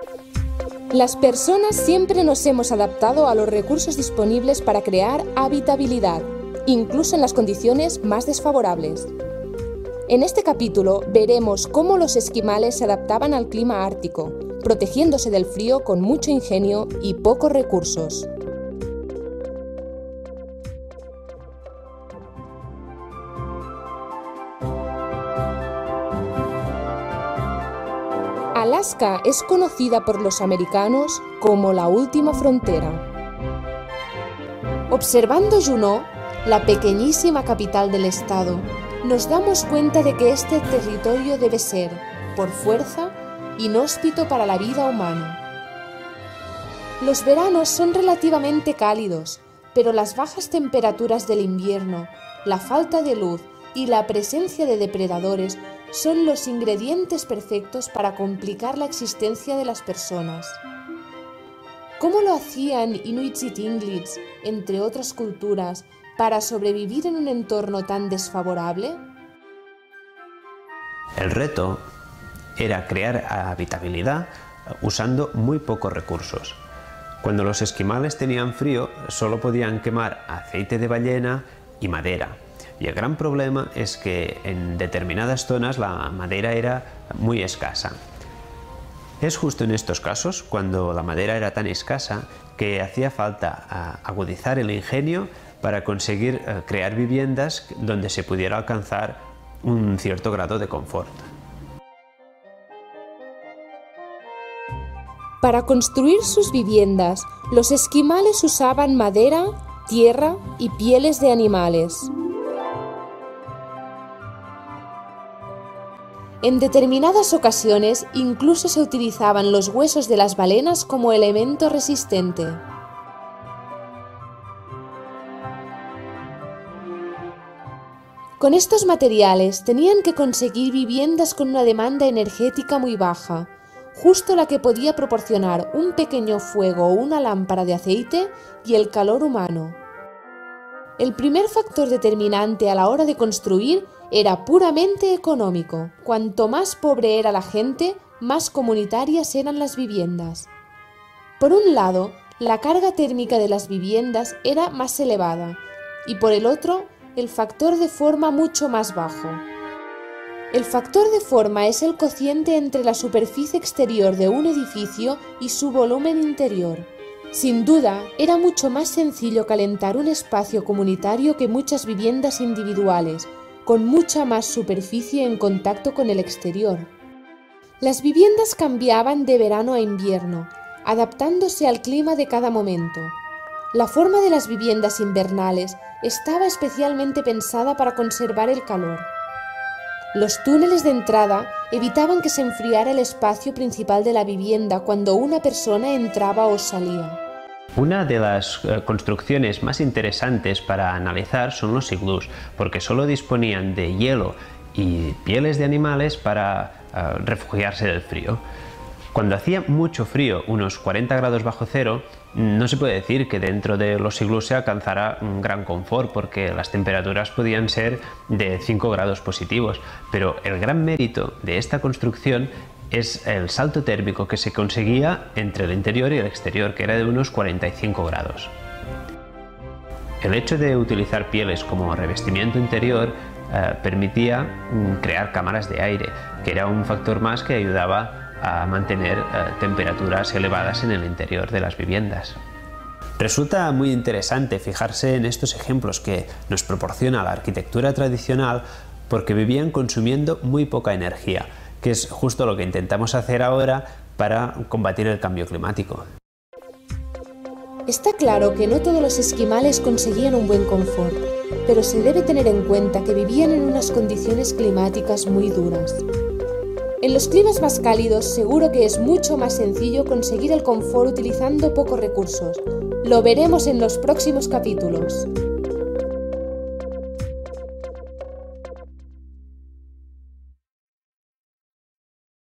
Las personas siempre nos hemos adaptado a los recursos disponibles para crear habitabilidad, incluso en las condiciones más desfavorables. En este capítulo veremos cómo los esquimales se adaptaban al clima ártico, protegiéndose del frío con mucho ingenio y pocos recursos. Alaska es conocida por los americanos como la última frontera. Observando Juneau, la pequeñísima capital del estado, nos damos cuenta de que este territorio debe ser, por fuerza, inhóspito para la vida humana. Los veranos son relativamente cálidos, pero las bajas temperaturas del invierno, la falta de luz y la presencia de depredadores son los ingredientes perfectos para complicar la existencia de las personas. ¿Cómo lo hacían Inuits y Tlingits, entre otras culturas, para sobrevivir en un entorno tan desfavorable? El reto era crear habitabilidad usando muy pocos recursos. Cuando los esquimales tenían frío, solo podían quemar aceite de ballena y madera. Y el gran problema es que en determinadas zonas la madera era muy escasa. Es justo en estos casos, cuando la madera era tan escasa, que hacía falta agudizar el ingenio para conseguir crear viviendas donde se pudiera alcanzar un cierto grado de confort. Para construir sus viviendas, los esquimales usaban madera, tierra y pieles de animales. En determinadas ocasiones incluso se utilizaban los huesos de las balenas como elemento resistente. Con estos materiales tenían que conseguir viviendas con una demanda energética muy baja, justo la que podía proporcionar un pequeño fuego o una lámpara de aceite y el calor humano. El primer factor determinante a la hora de construir era puramente económico. Cuanto más pobre era la gente, más comunitarias eran las viviendas. Por un lado, la carga térmica de las viviendas era más elevada y por el otro, el factor de forma mucho más bajo. El factor de forma es el cociente entre la superficie exterior de un edificio y su volumen interior. Sin duda, era mucho más sencillo calentar un espacio comunitario que muchas viviendas individuales, con mucha más superficie en contacto con el exterior. Las viviendas cambiaban de verano a invierno, adaptándose al clima de cada momento. La forma de las viviendas invernales estaba especialmente pensada para conservar el calor. Los túneles de entrada evitaban que se enfriara el espacio principal de la vivienda cuando una persona entraba o salía. Una de las construcciones más interesantes para analizar son los iglús, porque solo disponían de hielo y pieles de animales para refugiarse del frío. Cuando hacía mucho frío, unos 40 grados bajo cero, no se puede decir que dentro de los iglús se alcanzara un gran confort, porque las temperaturas podían ser de 5 grados positivos, pero el gran mérito de esta construcción es el salto térmico que se conseguía entre el interior y el exterior, que era de unos 45 grados. El hecho de utilizar pieles como revestimiento interior permitía crear cámaras de aire, que era un factor más que ayudaba a mantener temperaturas elevadas en el interior de las viviendas. Resulta muy interesante fijarse en estos ejemplos que nos proporciona la arquitectura tradicional, porque vivían consumiendo muy poca energía, que es justo lo que intentamos hacer ahora para combatir el cambio climático. Está claro que no todos los esquimales conseguían un buen confort, pero se debe tener en cuenta que vivían en unas condiciones climáticas muy duras. En los climas más cálidos seguro que es mucho más sencillo conseguir el confort utilizando pocos recursos. Lo veremos en los próximos capítulos.